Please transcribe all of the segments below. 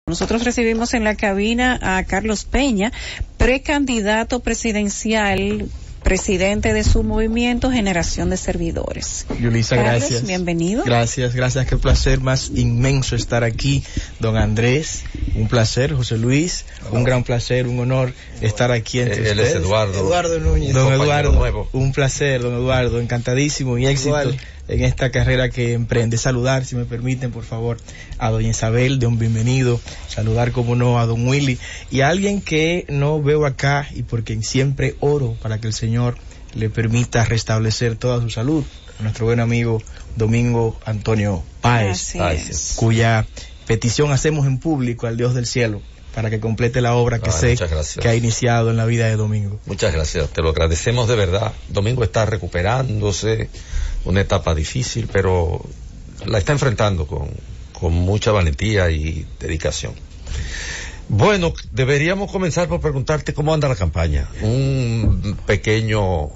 Nosotros recibimos en la cabina a Carlos Peña, precandidato presidencial, presidente de su movimiento Generación de Servidores. Yulisa, Carlos, gracias. Bienvenido. Gracias. Qué placer más inmenso estar aquí. Don Andrés, un placer. José Luis, un gran placer, un honor estar aquí entre ustedes. Él es Eduardo Núñez. Don Eduardo, nuevo. Un placer, don Eduardo. Encantadísimo y éxito en esta carrera que emprende. Saludar, si me permiten, por favor, a doña Isabel, de un bienvenido. Saludar, como no, a don Willy. Y a alguien que no veo acá y por quien siempre oro para que el Señor le permita restablecer toda su salud. A nuestro buen amigo Domingo Antonio Páez, cuya petición hacemos en público al Dios del cielo para que complete la obra que sé que ha iniciado en la vida de Domingo. Muchas gracias, te lo agradecemos de verdad. Domingo está recuperándose, una etapa difícil, pero la está enfrentando con mucha valentía y dedicación. Bueno, deberíamos comenzar por preguntarte cómo anda la campaña. Un pequeño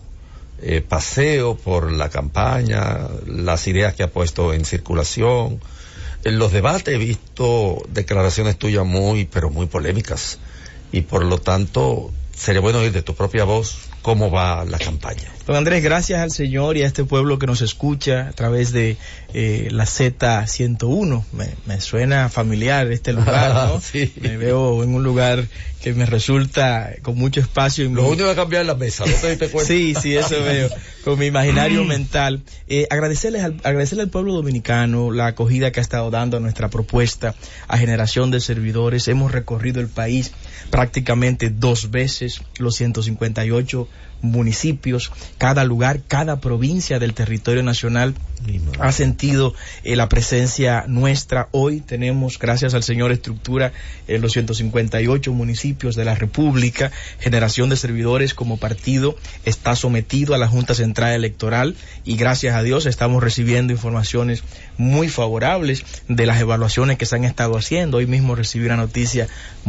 paseo por la campaña, las ideas que ha puesto en circulación. En los debates he visto declaraciones tuyas pero muy polémicas, y por lo tanto sería bueno oír de tu propia voz cómo va la campaña. Don Andrés, gracias al Señor y a este pueblo que nos escucha a través de la Z101. Me suena familiar este lugar, ¿no? Sí. Me veo en un lugar que me resulta con mucho espacio. Lo único es cambiar la mesa, ¿no te diste cuenta? Sí, eso veo, con mi imaginario mental. Agradecerle al pueblo dominicano la acogida que ha estado dando a nuestra propuesta a Generación de Servidores. Hemos recorrido el país prácticamente 2 veces, los 158 municipios, cada lugar, cada provincia del territorio nacional ha sentido la presencia nuestra. Hoy tenemos, gracias al Señor, estructura en los 158 municipios de la República. Generación de Servidores como partido está sometido a la Junta Central Electoral y gracias a Dios estamos recibiendo informaciones muy favorables de las evaluaciones que se han estado haciendo. Hoy mismo recibí una noticia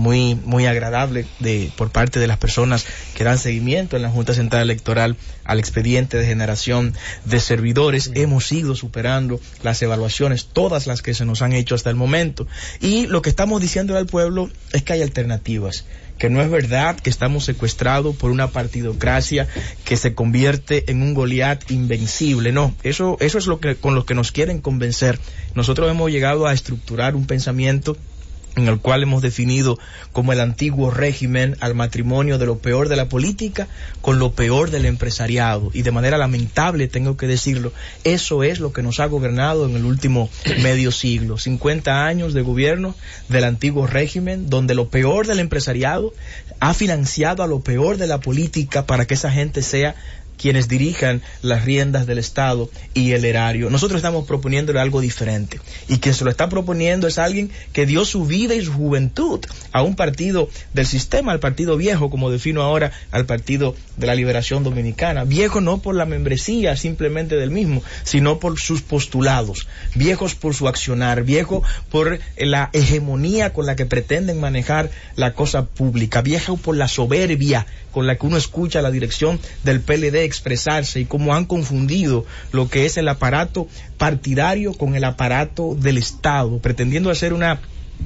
muy agradable por parte de las personas que dan seguimiento en la Junta Central Electoral al expediente de Generación de Servidores. Hemos ido superando las evaluaciones, todas las que se nos han hecho hasta el momento, y lo que estamos diciendo al pueblo es que hay alternativas, que no es verdad que estamos secuestrados por una partidocracia que se convierte en un Goliat invencible. No, eso es con lo que nos quieren convencer. Nosotros hemos llegado a estructurar un pensamiento en el cual hemos definido como el antiguo régimen al matrimonio de lo peor de la política con lo peor del empresariado, y de manera lamentable tengo que decirlo, eso es lo que nos ha gobernado en el último medio siglo. 50 años de gobierno del antiguo régimen, donde lo peor del empresariado ha financiado a lo peor de la política para que esa gente sea quienes dirijan las riendas del Estado y el erario. Nosotros estamos proponiéndole algo diferente, y quien se lo está proponiendo es alguien que dio su vida y su juventud a un partido del sistema, al partido viejo, como defino ahora al Partido de la Liberación Dominicana. Viejo no por la membresía simplemente del mismo, sino por sus postulados, viejos por su accionar, viejo por la hegemonía con la que pretenden manejar la cosa pública, viejo por la soberbia con la que uno escucha a la dirección del PLD expresarse, y cómo han confundido lo que es el aparato partidario con el aparato del Estado, pretendiendo hacer una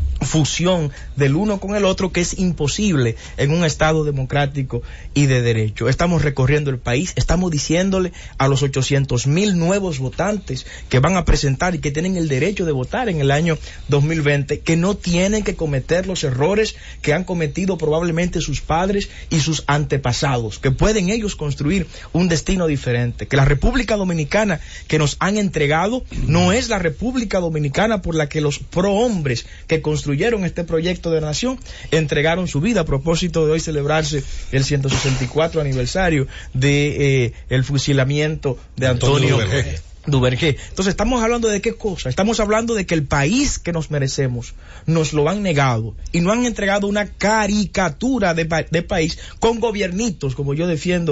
fusión del uno con el otro que es imposible en un Estado democrático y de derecho. Estamos recorriendo el país, estamos diciéndole a los 800,000 nuevos votantes que van a presentar y que tienen el derecho de votar en el año 2020 que no tienen que cometer los errores que han cometido probablemente sus padres y sus antepasados, que pueden ellos construir un destino diferente, que la República Dominicana que nos han entregado no es la República Dominicana por la que los prohombres que construyeron este proyecto de nación entregaron su vida, a propósito de hoy celebrarse el 164 aniversario de el fusilamiento de Antonio Duvergé. Entonces estamos hablando de qué cosa, estamos hablando de que el país que nos merecemos nos lo han negado y no han entregado una caricatura de país con gobiernitos, como yo defino,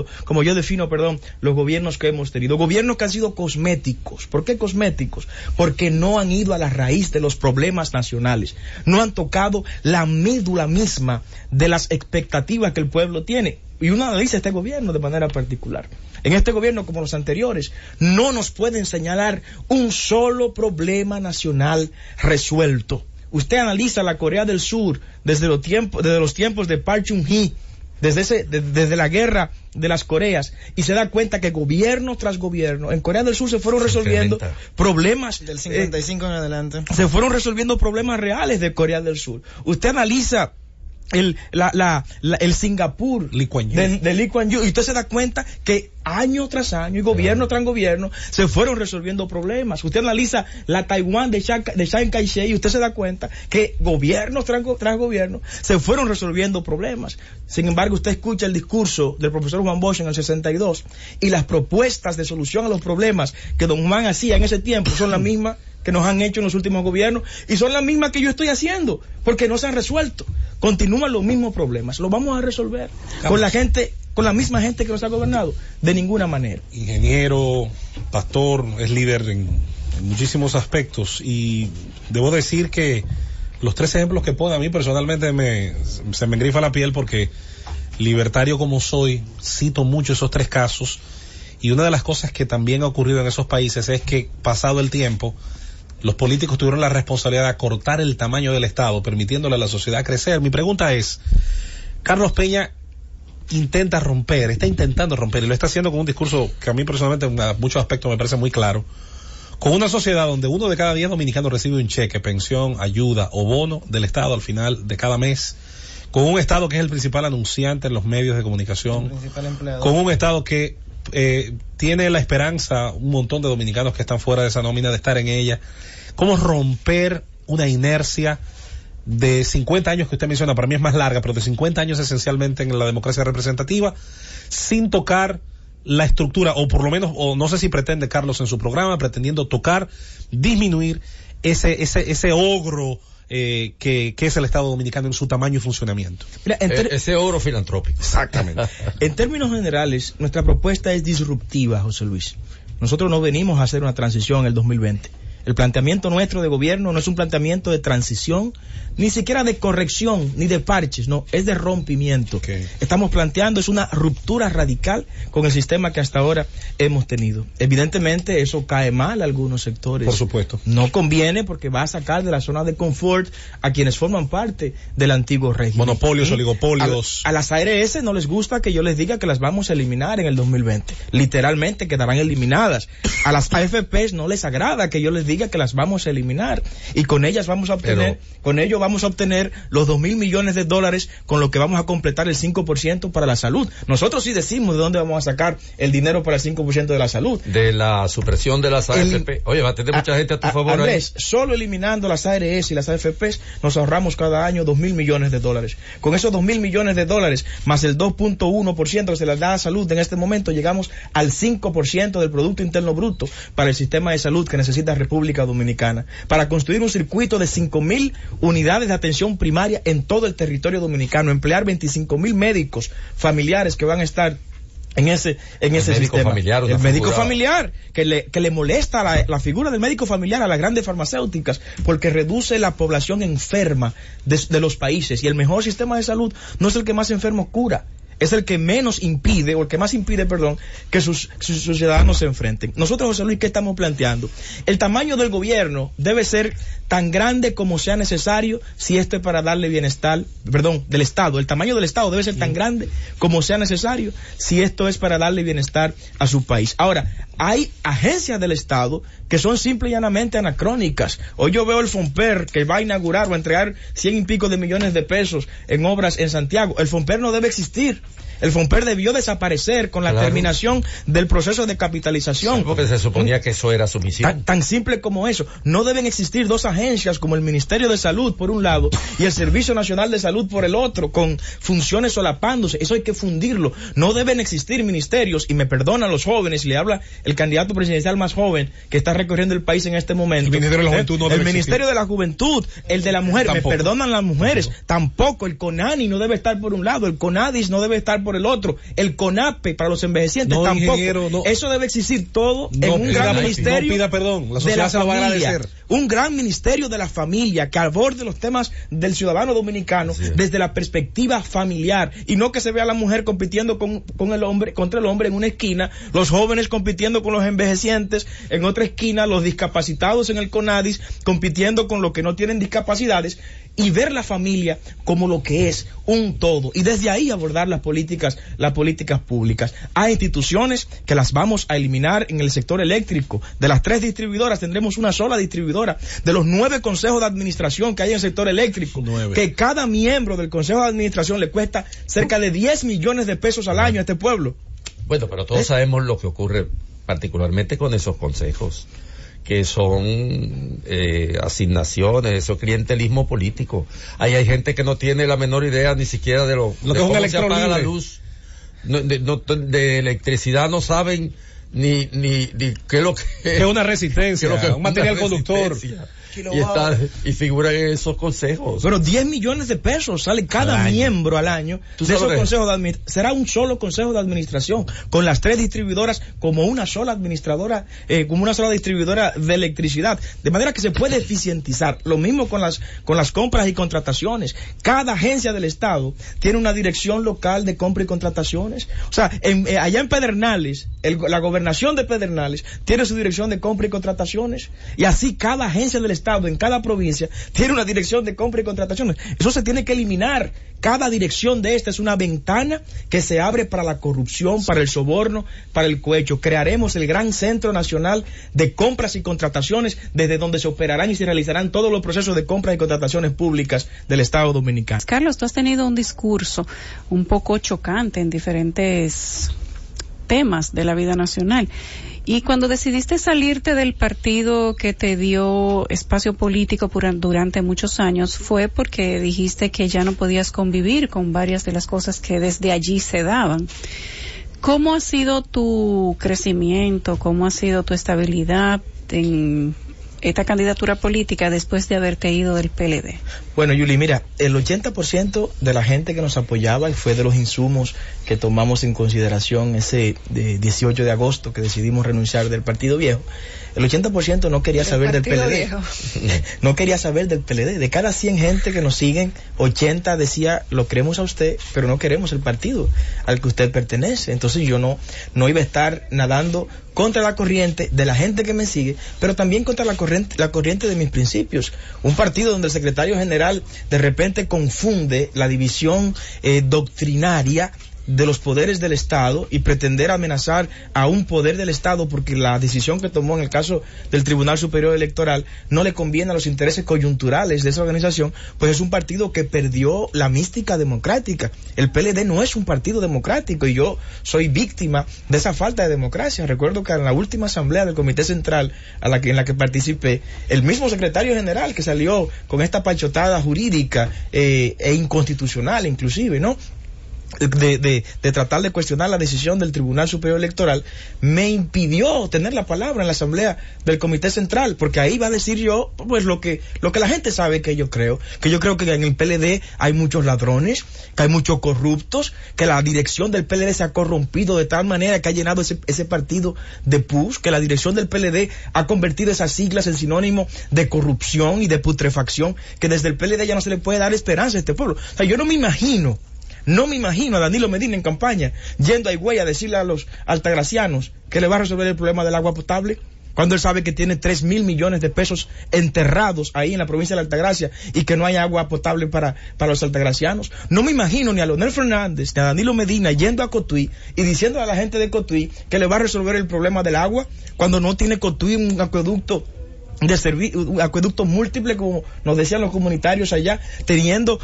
los gobiernos que hemos tenido, gobiernos que han sido cosméticos. ¿Por qué cosméticos? Porque no han ido a la raíz de los problemas nacionales, no han tocado la médula misma de las expectativas que el pueblo tiene. Y uno analiza este gobierno de manera particular. En este gobierno, como los anteriores, no nos pueden señalar un solo problema nacional resuelto. Usted analiza la Corea del Sur desde los tiempos de Park Chung-hee, desde la guerra de las Coreas, y se da cuenta que gobierno tras gobierno en Corea del Sur se fueron resolviendo problemas del 55 en adelante. Se fueron resolviendo problemas reales de Corea del Sur. Usted analiza el Singapur de Lee Kuan Yew, y usted se da cuenta que año tras año y gobierno tras gobierno se fueron resolviendo problemas. Usted analiza la Taiwán de Chiang Kai-shek y usted se da cuenta que gobierno tras gobierno se fueron resolviendo problemas. Sin embargo, usted escucha el discurso del profesor Juan Bosch en el 62 y las propuestas de solución a los problemas que don Juan hacía en ese tiempo son las mismas que nos han hecho en los últimos gobiernos y son las mismas que yo estoy haciendo, porque no se han resuelto. Continúan los mismos problemas. Los vamos a resolver con la gente, con la misma gente que nos ha gobernado, de ninguna manera. Ingeniero, pastor, es líder en muchísimos aspectos, y debo decir que los 3 ejemplos que pone a mí personalmente se me engrifa la piel, porque libertario como soy, cito mucho esos 3 casos, y una de las cosas que también ha ocurrido en esos países es que, pasado el tiempo, los políticos tuvieron la responsabilidad de acortar el tamaño del Estado, permitiéndole a la sociedad crecer. Mi pregunta es, Carlos Peña está intentando romper, y lo está haciendo con un discurso que a mí personalmente en muchos aspectos me parece muy claro, con una sociedad donde 1 de cada 10 dominicanos recibe un cheque, pensión, ayuda o bono del Estado al final de cada mes, con un Estado que es el principal anunciante en los medios de comunicación, con un Estado que tiene la esperanza, un montón de dominicanos que están fuera de esa nómina, de estar en ella. ¿Cómo romper una inercia de 50 años que usted menciona? Para mí es más larga, pero de 50 años esencialmente en la democracia representativa, sin tocar la estructura, o por lo menos, o no sé si pretende Carlos en su programa, pretendiendo disminuir ese ogro que es el Estado Dominicano en su tamaño y funcionamiento. Mira, ese ogro filantrópico. Exactamente. En términos generales, nuestra propuesta es disruptiva, José Luis. Nosotros no venimos a hacer una transición en el 2020. El planteamiento nuestro de gobierno no es un planteamiento de transición, ni siquiera de corrección, ni de parches, no, es de rompimiento. Okay. Estamos planteando es una ruptura radical con el sistema que hasta ahora hemos tenido. Evidentemente eso cae mal a algunos sectores. Por supuesto. No conviene porque va a sacar de la zona de confort a quienes forman parte del antiguo régimen. Monopolios, oligopolios. A las ARS no les gusta que yo les diga que las vamos a eliminar en el 2020. Literalmente quedarán eliminadas. A las AFPs no les agrada que yo les diga que las vamos a eliminar, y con ellas vamos a obtener, con ello vamos a obtener los $2,000 millones, con lo que vamos a completar el 5% para la salud. Nosotros sí decimos de dónde vamos a sacar el dinero para el 5% de la salud. De la supresión de las AFP. Oye, va a tener mucha gente a tu favor. Andrés, solo eliminando las ARS y las AFPs nos ahorramos cada año $2,000 millones. Con esos $2,000 millones más el 2.1% que se les da a salud en este momento, llegamos al 5% del Producto Interno Bruto para el sistema de salud que necesita República Dominicana, para construir un circuito de 5,000 unidades de atención primaria en todo el territorio dominicano, emplear 25,000 médicos familiares que van a estar en ese sistema. El médico familiar, que le molesta la figura del médico familiar a las grandes farmacéuticas, porque reduce la población enferma de los países, y el mejor sistema de salud no es el que más enfermos cura, es el que menos impide, o el que más impide, que sus ciudadanos se enfrenten. Nosotros, José Luis, ¿qué estamos planteando? El tamaño del gobierno debe ser tan grande como sea necesario si esto es para darle bienestar, del Estado. El tamaño del Estado debe ser tan grande como sea necesario si esto es para darle bienestar a su país. Ahora, hay agencias del Estado que son simple y llanamente anacrónicas. Hoy yo veo el FONPER que va a inaugurar o a entregar 100 y pico de millones de pesos en obras en Santiago. El FONPER no debe existir. El FONPER debió desaparecer con la terminación del proceso de capitalización. Sí, porque se suponía que eso era su misión. Tan simple como eso. No deben existir 2 agencias como el Ministerio de Salud por un lado y el Servicio Nacional de Salud por el otro, con funciones solapándose. Eso hay que fundirlo. No deben existir ministerios, y me perdonan los jóvenes, y le habla el candidato presidencial más joven que está recorriendo el país en este momento. El Ministerio de la Juventud no debe existir. El Ministerio de la Juventud, el de la Mujer, me perdonan las mujeres. Tampoco. El CONANI no debe estar por un lado, el CONADIS no debe estar por el otro, el CONAPE para los envejecientes tampoco. Eso debe existir todo en un gran ministerio. No pida perdón, la sociedad se lo va a agradecer. un gran ministerio de la familia que aborde los temas del ciudadano dominicano desde la perspectiva familiar, y no que se vea a la mujer compitiendo con el hombre, contra el hombre en una esquina, los jóvenes compitiendo con los envejecientes en otra esquina, los discapacitados en el CONADIS compitiendo con los que no tienen discapacidades, y ver la familia como lo que es un todo, y desde ahí abordar las políticas públicas. Hay instituciones que las vamos a eliminar en el sector eléctrico. De las 3 distribuidoras tendremos una sola distribuidora. De los 9 consejos de administración que hay en el sector eléctrico, 9. Que cada miembro del consejo de administración le cuesta cerca de 10 millones de pesos al año a este pueblo. Bueno, pero todos sabemos lo que ocurre particularmente con esos consejos, que son asignaciones, eso clientelismo político. Ahí hay gente que no tiene la menor idea ni siquiera de cómo se apaga la luz, de electricidad no saben ni qué es lo que es una resistencia, un material conductor. Y figuran en esos consejos. Pero 10 millones de pesos sale cada miembro al año de esos consejos de administración. Será un solo consejo de administración, con las 3 distribuidoras como una sola administradora, como una sola distribuidora de electricidad. De manera que se puede eficientizar. Lo mismo con las compras y contrataciones. Cada agencia del Estado tiene una dirección local de compra y contrataciones. O sea, allá en Pedernales, la gobernación de Pedernales tiene su dirección de compra y contrataciones. Y así cada agencia del Estado en cada provincia tiene una dirección de compra y contrataciones. Eso se tiene que eliminar. Cada dirección de esta es una ventana que se abre para la corrupción, para el soborno, para el cohecho. Crearemos el gran Centro Nacional de Compras y Contrataciones, desde donde se operarán y se realizarán todos los procesos de compras y contrataciones públicas del Estado Dominicano. Carlos, tú has tenido un discurso un poco chocante en diferentes temas de la vida nacional. Y cuando decidiste salirte del partido que te dio espacio político durante muchos años, fue porque dijiste que ya no podías convivir con varias de las cosas que desde allí se daban. ¿Cómo ha sido tu crecimiento? ¿Cómo ha sido tu estabilidad en esta candidatura política después de haberte ido del PLD? Bueno, Yuli, mira, el 80% de la gente que nos apoyaba, y fue de los insumos que tomamos en consideración ese 18 de agosto que decidimos renunciar del Partido Viejo, el 80% no quería saber del PLD. No quería saber del PLD. De cada 100 gente que nos siguen, 80 decía, lo queremos a usted, pero no queremos el partido al que usted pertenece. Entonces yo no iba a estar nadando contra la corriente de la gente que me sigue, pero también contra la corriente de mis principios. Un partido donde el secretario general de repente confunde la división doctrinaria de los poderes del Estado y pretender amenazar a un poder del Estado porque la decisión que tomó en el caso del Tribunal Superior Electoral no le conviene a los intereses coyunturales de esa organización, pues es un partido que perdió la mística democrática. El PLD no es un partido democrático y yo soy víctima de esa falta de democracia. Recuerdo que en la última asamblea del Comité Central en la que participé, el mismo secretario general que salió con esta pachotada jurídica e inconstitucional inclusive, ¿no?, de tratar de cuestionar la decisión del Tribunal Superior Electoral, me impidió tener la palabra en la asamblea del Comité Central, porque ahí iba a decir yo pues lo que la gente sabe que yo creo que en el PLD hay muchos ladrones, que hay muchos corruptos, que la dirección del PLD se ha corrompido de tal manera que ha llenado ese partido de pus, que la dirección del PLD ha convertido esas siglas en sinónimo de corrupción y de putrefacción, que desde el PLD ya no se le puede dar esperanza a este pueblo. O sea, yo no me imagino a Danilo Medina en campaña yendo a Higüey a decirle a los altagracianos que le va a resolver el problema del agua potable, cuando él sabe que tiene 3,000 millones de pesos enterrados ahí en la provincia de la Altagracia y que no hay agua potable para los altagracianos. No me imagino ni a Leonel Fernández ni a Danilo Medina yendo a Cotuí y diciendo a la gente de Cotuí que le va a resolver el problema del agua, cuando no tiene Cotuí un acueducto un acueducto múltiple, como nos decían los comunitarios allá, teniendo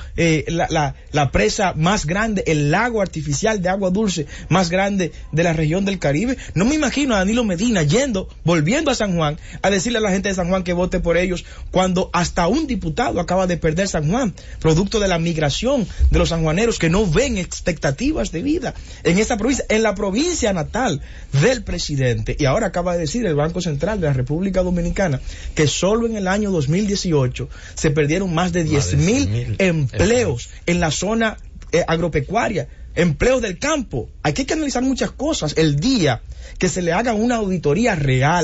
la presa más grande, el lago artificial de agua dulce más grande de la región del Caribe. No me imagino a Danilo Medina volviendo a San Juan a decirle a la gente de San Juan que vote por ellos, cuando hasta un diputado acaba de perder San Juan, producto de la migración de los sanjuaneros que no ven expectativas de vida en esta provincia, en la provincia natal del presidente. Y ahora acaba de decir el Banco Central de la República Dominicana que solo en el año 2018 se perdieron más de 10,000 empleos en la zona agropecuaria, empleos del campo. Aquí hay que analizar muchas cosas. El día que se le haga una auditoría real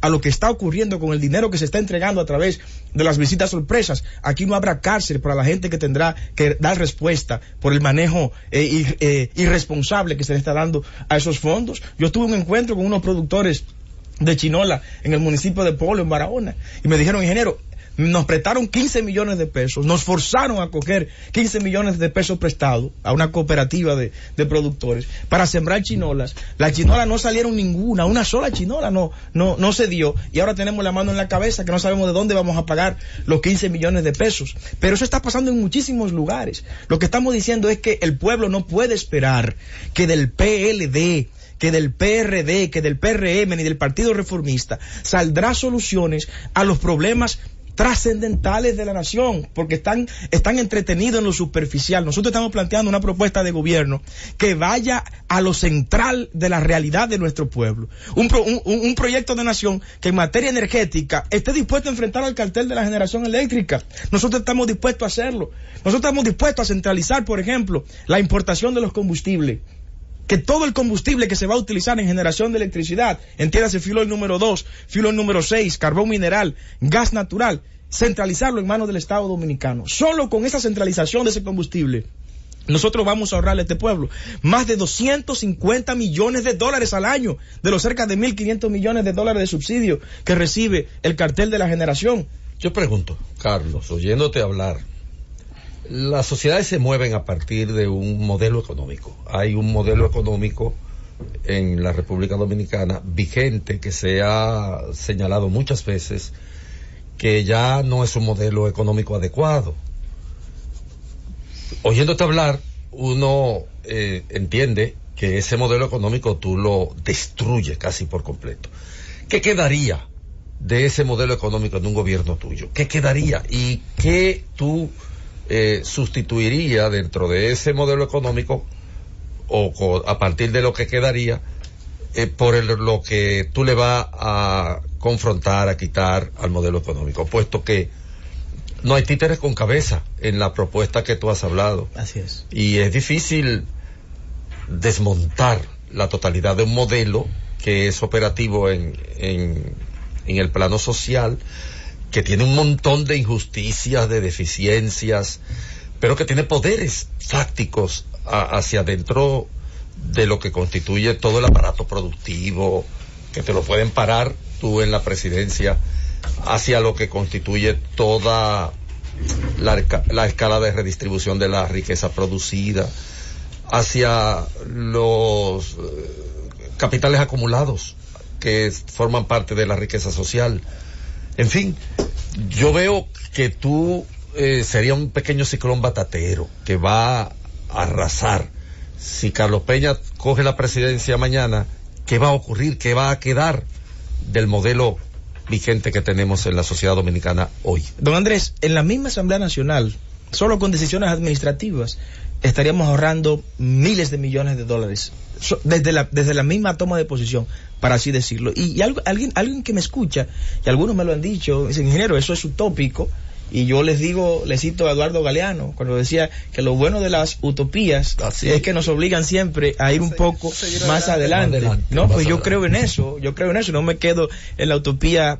a lo que está ocurriendo con el dinero que se está entregando a través de las visitas sorpresas. Aquí no habrá cárcel para la gente que tendrá que dar respuesta por el manejo irresponsable que se le está dando a esos fondos. Yo tuve un encuentro con unos productores de chinola en el municipio de Polo, en Barahona, y me dijeron: ingeniero, nos prestaron 15 millones de pesos, nos forzaron a coger 15 millones de pesos prestados a una cooperativa de productores para sembrar chinolas. Las chinolas no salieron ninguna, una sola chinola no se dio, y ahora tenemos la mano en la cabeza que no sabemos de dónde vamos a pagar los 15 millones de pesos. Pero eso está pasando en muchísimos lugares. Lo que estamos diciendo es que el pueblo no puede esperar que del PLD, que del PRD, que del PRM, ni del Partido Reformista saldrá soluciones a los problemas trascendentales de la nación, porque están entretenidos en lo superficial. Nosotros estamos planteando una propuesta de gobierno que vaya a lo central de la realidad de nuestro pueblo. Un proyecto de nación que en materia energética esté dispuesto a enfrentar al cartel de la generación eléctrica. Nosotros estamos dispuestos a hacerlo. Nosotros estamos dispuestos a centralizar, por ejemplo, la importación de los combustibles. Que todo el combustible que se va a utilizar en generación de electricidad, entiéndase fuel oil número 2, fuel oil número 6, carbón mineral, gas natural, centralizarlo en manos del Estado Dominicano. Solo con esa centralización de ese combustible, nosotros vamos a ahorrarle a este pueblo más de 250 millones de dólares al año, de los cerca de 1.500 millones de dólares de subsidio que recibe el cartel de la generación. Yo pregunto, Carlos, oyéndote hablar, las sociedades se mueven a partir de un modelo económico. Hay un modelo económico en la República Dominicana vigente que se ha señalado muchas veces que ya no es un modelo económico adecuado. Oyéndote hablar, uno entiende que ese modelo económico tú lo destruyes casi por completo. ¿Qué quedaría de ese modelo económico en un gobierno tuyo? ¿Qué quedaría? ¿Y qué tú sustituiría dentro de ese modelo económico, o a partir de lo que quedaría por lo que tú le vas a confrontar, a quitar al modelo económico, puesto que no hay títeres con cabeza en la propuesta que tú has hablado? Así es. Y es difícil desmontar la totalidad de un modelo que es operativo en el plano social, que tiene un montón de injusticias, de deficiencias, pero que tiene poderes fácticos hacia adentro de lo que constituye todo el aparato productivo, que te lo pueden parar tú en la presidencia, hacia lo que constituye toda la escala de redistribución de la riqueza producida, hacia los capitales acumulados que forman parte de la riqueza social. En fin, yo veo que tú sería un pequeño ciclón batatero que va a arrasar. Si Carlos Peña coge la presidencia mañana, ¿qué va a ocurrir? ¿Qué va a quedar del modelo vigente que tenemos en la sociedad dominicana hoy? Don Andrés, en la misma Asamblea Nacional, solo con decisiones administrativas, estaríamos ahorrando miles de millones de dólares desde la misma toma de posición, para así decirlo. Y alguien que me escucha, y algunos me lo han dicho, dice: ingeniero, eso es utópico. Y yo les cito a Eduardo Galeano cuando decía que lo bueno de las utopías es que nos obligan siempre a ir un poco más adelante. No, pues yo creo en eso, no me quedo en la utopía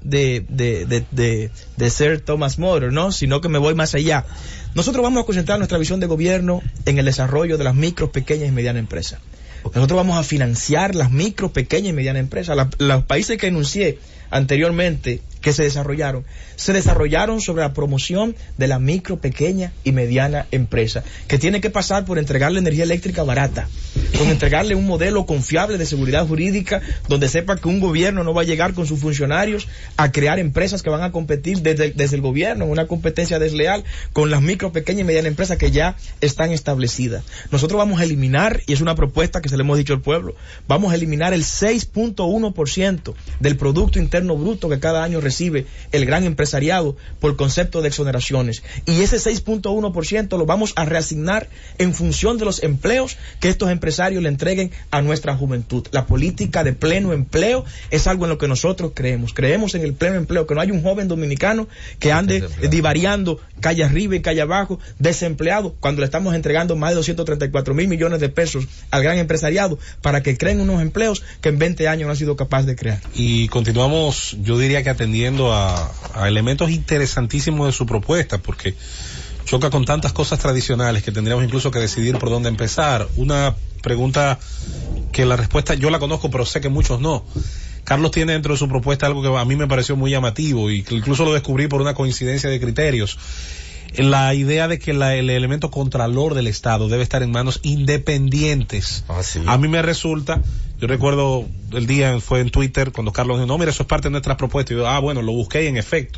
de ser Thomas More, ¿no? Sino que me voy más allá. Nosotros vamos a concentrar nuestra visión de gobierno en el desarrollo de las micro, pequeñas y medianas empresas. Nosotros vamos a financiar las micro, pequeñas y medianas empresas. Los países que enuncié anteriormente que se desarrollaron sobre la promoción de la micro, pequeña y mediana empresa, que tiene que pasar por entregarle energía eléctrica barata, con entregarle un modelo confiable de seguridad jurídica, donde sepa que un gobierno no va a llegar con sus funcionarios a crear empresas que van a competir desde el gobierno en una competencia desleal con las micro, pequeñas y medianas empresas que ya están establecidas. Nosotros vamos a eliminar, y es una propuesta que se le hemos dicho al pueblo, vamos a eliminar el 6.1% del Producto Interno Bruto que cada año recibe recibe el gran empresariado por concepto de exoneraciones. Y ese 6.1% lo vamos a reasignar en función de los empleos que estos empresarios le entreguen a nuestra juventud. La política de pleno empleo es algo en lo que nosotros creemos. Creemos en el pleno empleo, que no hay un joven dominicano que ande divariando calle arriba y calle abajo, desempleado, cuando le estamos entregando más de 234,000 millones de pesos al gran empresariado para que creen unos empleos que en 20 años no han sido capaz de crear. Y continuamos, yo diría que atendiendo a elementos interesantísimos de su propuesta, porque choca con tantas cosas tradicionales que tendríamos incluso que decidir por dónde empezar. Una pregunta que la respuesta yo la conozco, pero sé que muchos no. Carlos tiene dentro de su propuesta algo que a mí me pareció muy llamativo y que incluso lo descubrí por una coincidencia de criterios. La idea de que el elemento contralor del Estado debe estar en manos independientes. Sí. A mí me resulta, yo recuerdo el día fue en Twitter cuando Carlos dijo, no, mira, eso es parte de nuestras propuestas. Y yo, bueno, lo busqué y en efecto.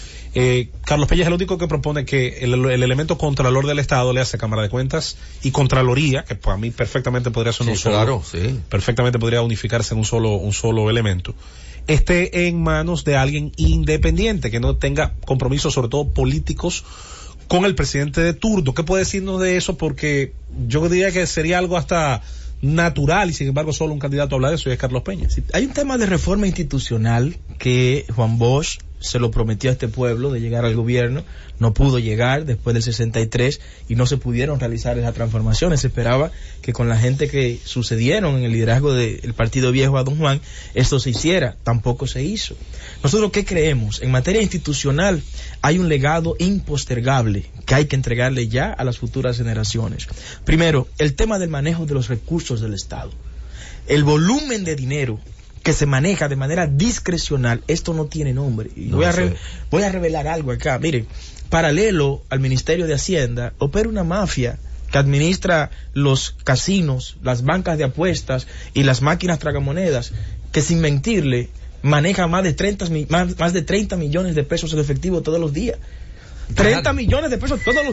Carlos Peña es el único que propone que el elemento contralor del Estado le hace Cámara de Cuentas y Contraloría, que para mí perfectamente podría ser un solo, claro, sí. Perfectamente podría unificarse en un solo elemento, esté en manos de alguien independiente, que no tenga compromisos, sobre todo políticos, con el presidente de turno. ¿Qué puede decirnos de eso? Porque yo diría que sería algo hasta natural y sin embargo solo un candidato habla de eso y es Carlos Peña. Sí, hay un tema de reforma institucional que Juan Bosch se lo prometió a este pueblo de llegar al gobierno, no pudo llegar después del 63 y no se pudieron realizar esas transformaciones. Se esperaba que con la gente que sucedieron en el liderazgo del Partido Viejo a Don Juan, esto se hiciera, tampoco se hizo. Nosotros, ¿qué creemos? En materia institucional hay un legado impostergable que hay que entregarle ya a las futuras generaciones. Primero, el tema del manejo de los recursos del Estado. El volumen de dinero que se maneja de manera discrecional, esto no tiene nombre. Y voy a revelar algo acá. Miren, paralelo al Ministerio de Hacienda, opera una mafia que administra los casinos, las bancas de apuestas y las máquinas tragamonedas, que sin mentirle, maneja más de 30 millones de pesos en efectivo todos los días. 30 millones de pesos todos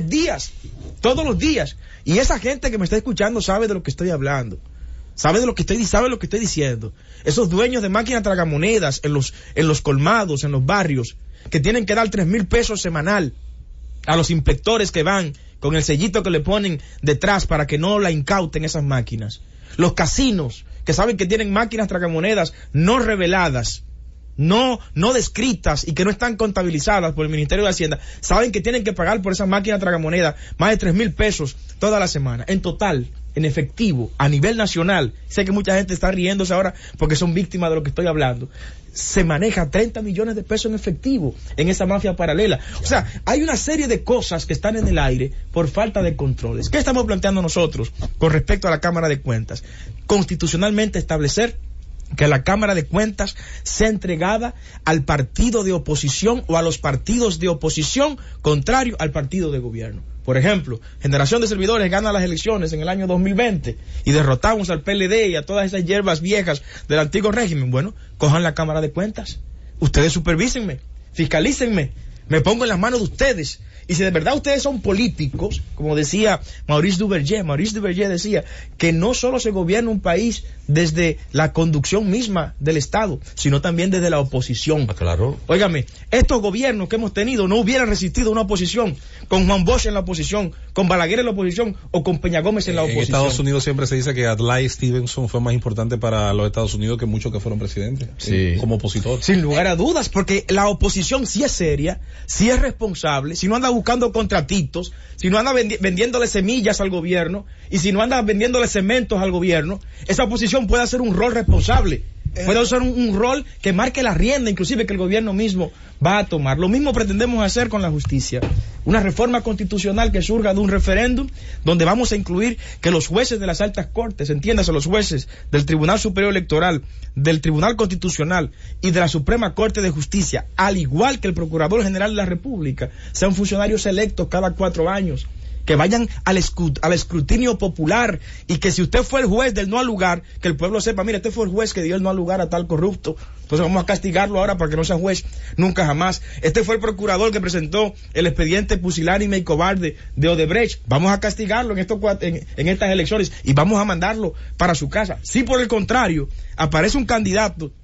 los días. Y esa gente que me está escuchando sabe de lo que estoy hablando. Sabe lo que estoy diciendo. Esos dueños de máquinas tragamonedas en los colmados, en los barrios, que tienen que dar 3,000 pesos semanal a los inspectores que van con el sellito que le ponen detrás para que no la incauten esas máquinas. Los casinos, que saben que tienen máquinas tragamonedas no reveladas, no descritas y que no están contabilizadas por el Ministerio de Hacienda, saben que tienen que pagar por esas máquinas tragamonedas más de 3,000 pesos toda la semana. En total, en efectivo, a nivel nacional, sé que mucha gente está riéndose ahora porque son víctimas de lo que estoy hablando, se maneja 30 millones de pesos en efectivo en esa mafia paralela. O sea, hay una serie de cosas que están en el aire por falta de controles. ¿Qué estamos planteando nosotros con respecto a la Cámara de Cuentas? Constitucionalmente establecer que la Cámara de Cuentas sea entregada al partido de oposición o a los partidos de oposición contrario al partido de gobierno. Por ejemplo, Generación de Servidores gana las elecciones en el año 2020 y derrotamos al PLD y a todas esas hierbas viejas del antiguo régimen. Bueno, cojan la Cámara de Cuentas, ustedes supervísenme, fiscalícenme, me pongo en las manos de ustedes. Y si de verdad ustedes son políticos, como decía Maurice Duverger decía que no solo se gobierna un país desde la conducción misma del Estado, sino también desde la oposición. Claro. Óigame, estos gobiernos que hemos tenido no hubieran resistido una oposición, con Juan Bosch en la oposición, con Balaguer en la oposición o con Peña Gómez en la oposición. En Estados Unidos siempre se dice que Adlai Stevenson fue más importante para los Estados Unidos que muchos que fueron presidentes, como opositor. Sin lugar a dudas, porque la oposición sí es seria, sí es responsable, si no anda buscando contratitos, si no anda vendiéndole semillas al gobierno y si no anda vendiéndole cementos al gobierno, esa oposición puede hacer un rol responsable, puede hacer un rol que marque la rienda, inclusive que el gobierno mismo va a tomar. Lo mismo pretendemos hacer con la justicia, una reforma constitucional que surja de un referéndum donde vamos a incluir que los jueces de las altas cortes, entiéndase, los jueces del Tribunal Superior Electoral, del Tribunal Constitucional y de la Suprema Corte de Justicia, al igual que el Procurador General de la República, sean funcionarios electos cada 4 años, que vayan al escrutinio popular y que si usted fue el juez del no al lugar, que el pueblo sepa, mire, este fue el juez que dio el no al lugar a tal corrupto, entonces vamos a castigarlo ahora para que no sea juez nunca jamás. Este fue el procurador que presentó el expediente pusilánime y cobarde de Odebrecht, vamos a castigarlo en estas elecciones y vamos a mandarlo para su casa. Si por el contrario aparece un candidato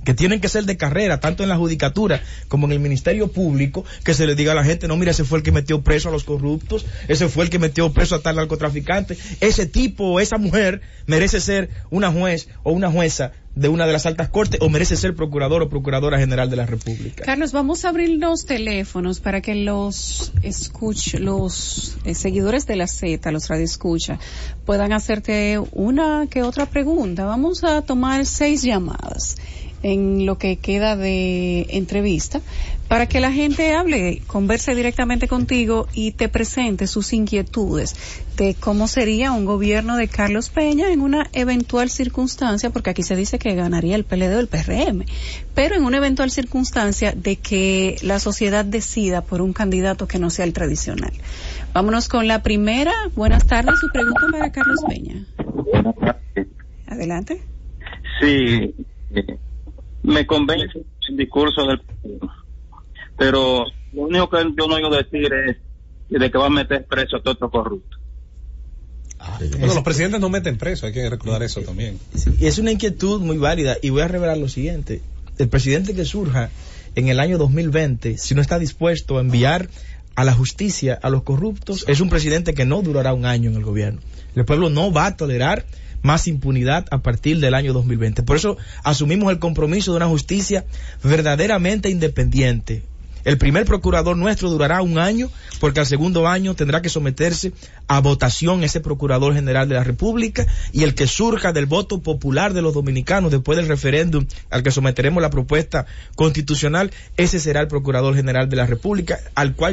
que tienen que ser de carrera, tanto en la judicatura como en el Ministerio Público, que se le diga a la gente, no, mira, ese fue el que metió preso a los corruptos, ese fue el que metió preso a tal narcotraficante, ese tipo o esa mujer merece ser una juez o una jueza de una de las altas cortes o merece ser procurador o procuradora general de la República. Carlos, vamos a abrir los teléfonos para que los seguidores de la Z, los radioescucha, puedan hacerte una que otra pregunta. Vamos a tomar 6 llamadas en lo que queda de entrevista para que la gente hable, converse directamente contigo y te presente sus inquietudes de cómo sería un gobierno de Carlos Peña en una eventual circunstancia, porque aquí se dice que ganaría el PLD o el PRM, pero en una eventual circunstancia de que la sociedad decida por un candidato que no sea el tradicional. Vámonos con la primera. Buenas tardes, su pregunta para Carlos Peña. Adelante. Sí, me convence el discurso del, pero lo único que yo no oigo decir es de que va a meter preso a todos los corruptos. Bueno, los presidentes no meten preso, hay que recordar eso también. Sí, y es una inquietud muy válida, y voy a revelar lo siguiente: el presidente que surja en el año 2020, si no está dispuesto a enviar a la justicia a los corruptos, es un presidente que no durará un año en el gobierno. El pueblo no va a tolerar más impunidad a partir del año 2020. Por eso asumimos el compromiso de una justicia verdaderamente independiente. El primer procurador nuestro durará un año, porque al segundo año tendrá que someterse a votación ese procurador general de la República, y el que surja del voto popular de los dominicanos después del referéndum al que someteremos la propuesta constitucional, ese será el procurador general de la República, al cual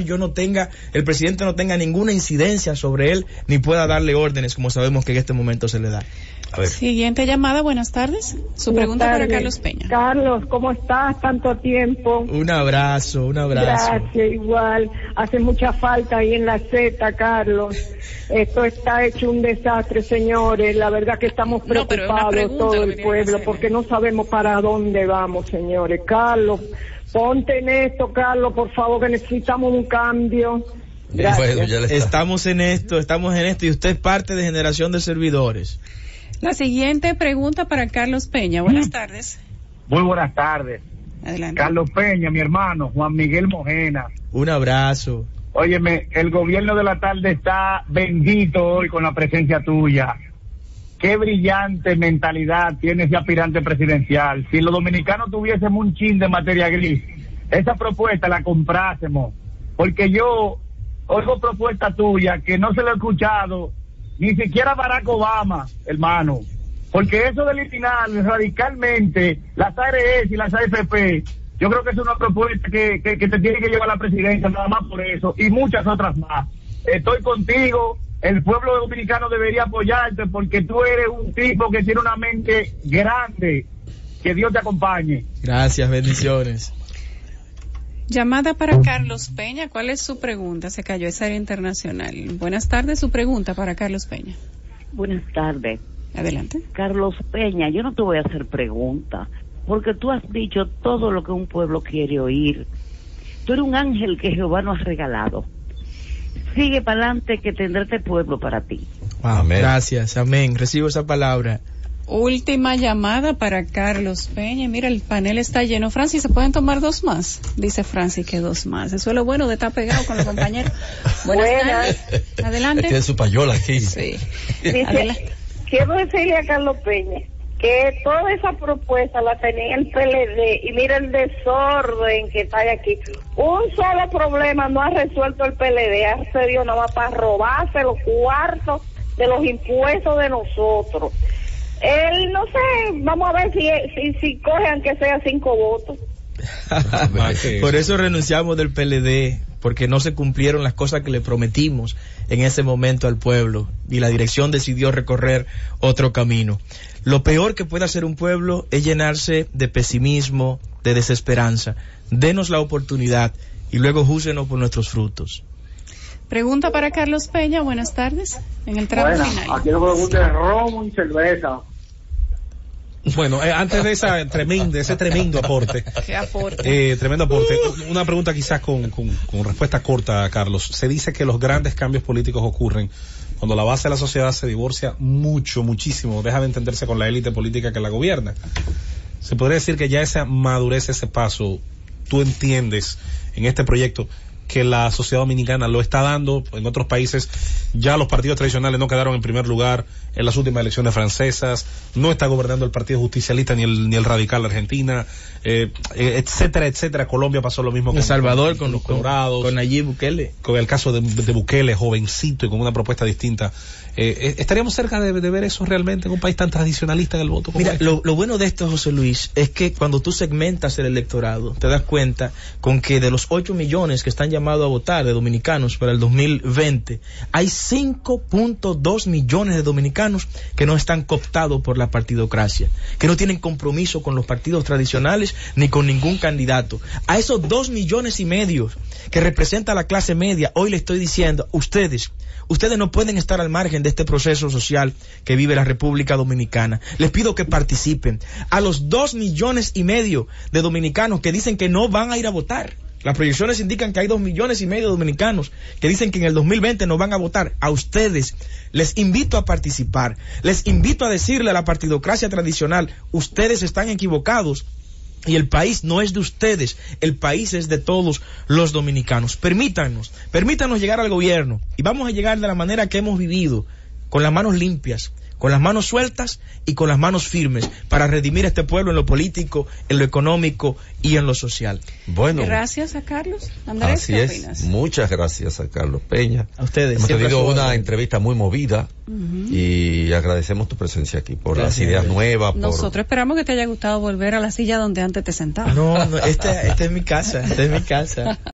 el presidente no tenga ninguna incidencia sobre él, ni pueda darle órdenes, como sabemos que en este momento se le da. A ver. Siguiente llamada, buenas tardes. Su pregunta para Carlos Peña. Carlos, ¿cómo estás? Tanto tiempo. Un abrazo. Gracias, igual. Hace mucha falta ahí en la Z, Carlos. Esto está hecho un desastre, señores. La verdad que estamos preocupados, todo el pueblo, porque no sabemos para dónde vamos, señores. Carlos, ponte en esto, Carlos, por favor, que necesitamos un cambio. Gracias. Bueno, Estamos en esto, y usted es parte de Generación de Servidores. La siguiente pregunta para Carlos Peña. Buenas tardes. Muy buenas tardes. Adelante. Carlos Peña, mi hermano, Juan Miguel Mojena. Un abrazo. Óyeme, el gobierno de la tarde está bendito hoy con la presencia tuya. Qué brillante mentalidad tiene ese aspirante presidencial. Si los dominicanos tuviésemos un chin de materia gris, esa propuesta la comprásemos. Porque yo oigo propuesta tuya que no se lo he escuchado ni siquiera Barack Obama, hermano, porque eso de eliminar radicalmente las ARS y las AFP, yo creo que es una propuesta que te tiene que llevar a la presidencia, nada más por eso, y muchas otras más. Estoy contigo, el pueblo dominicano debería apoyarte porque tú eres un tipo que tiene una mente grande, que Dios te acompañe. Gracias, bendiciones. Llamada para Carlos Peña. ¿Cuál es su pregunta? Se cayó esa área internacional. Buenas tardes, su pregunta para Carlos Peña. Buenas tardes. Adelante. Carlos Peña, yo no te voy a hacer pregunta, porque tú has dicho todo lo que un pueblo quiere oír. Tú eres un ángel que Jehová nos ha regalado. Sigue para adelante, que tendrá este pueblo para ti. Wow, amén. Gracias, amén. Recibo esa palabra. Última llamada para Carlos Peña. Mira, el panel está lleno. Francis, ¿se pueden tomar 2 más? Dice Francis que 2 más. Eso es lo bueno de estar pegado con los compañeros. Buenas tardes. Adelante. Tiene su payola aquí. Sí. Dice, quiero decirle a Carlos Peña que toda esa propuesta la tenía el PLD, y mira el desorden que está aquí. Un solo problema no ha resuelto el PLD, ha servido nada más para robarse los cuartos de los impuestos de nosotros. Él, no sé, vamos a ver si coge aunque sea 5 votos. Por eso renunciamos del PLD, porque no se cumplieron las cosas que le prometimos en ese momento al pueblo, y la dirección decidió recorrer otro camino. Lo peor que puede hacer un pueblo es llenarse de pesimismo, de desesperanza. Denos la oportunidad y luego júzguenos por nuestros frutos. Pregunta para Carlos Peña. Buenas tardes. En el tramo final. Aquí nos pregunta romo y cerveza. Bueno, antes de ese tremendo aporte. ¿Qué aporte? Tremendo aporte. Una pregunta quizás con respuesta corta, Carlos. Se dice que los grandes cambios políticos ocurren cuando la base de la sociedad se divorcia muchísimo, deja de entenderse con la élite política que la gobierna. se podría decir que ya esa madurez, ese paso, tú entiendes en este proyecto que la sociedad dominicana lo está dando. En otros países ya los partidos tradicionales no quedaron en primer lugar en las últimas elecciones francesas, no está gobernando el Partido Justicialista ni el Radical de Argentina, etcétera, etcétera. Colombia pasó lo mismo con El Salvador, con los Colorados, con Nayib Bukele, con el caso de Bukele, jovencito y con una propuesta distinta. ¿Estaríamos cerca de ver eso realmente en un país tan tradicionalista en el voto como Mira, este? lo bueno de esto, José Luis, es que cuando tú segmentas el electorado, te das cuenta con que de los 8 millones que están llamados a votar de dominicanos para el 2020, hay 5.2 millones de dominicanos que no están cooptados por la partidocracia, que no tienen compromiso con los partidos tradicionales ni con ningún candidato. A esos 2,5 millones que representa la clase media, hoy le estoy diciendo, ustedes no pueden estar al margen de este proceso social que vive la República Dominicana. Les pido que participen. A los 2,5 millones de dominicanos que dicen que no van a ir a votar. Las proyecciones indican que hay 2,5 millones de dominicanos que dicen que en el 2020 no van a votar. A ustedes les invito a participar. Les invito a decirle a la partidocracia tradicional, ustedes están equivocados. Y el país no es de ustedes, el país es de todos los dominicanos. Permítanos llegar al gobierno y vamos a llegar de la manera que hemos vivido, con las manos limpias, con las manos sueltas y con las manos firmes para redimir a este pueblo en lo político, en lo económico y en lo social. Bueno, gracias a Carlos. Andrés, así ¿qué es. opinas? Muchas gracias a Carlos Peña. A ustedes. Hemos tenido una entrevista muy movida y agradecemos tu presencia aquí por las ideas nuevas. Nosotros esperamos que te haya gustado volver a la silla donde antes te sentabas. No, esta es mi casa,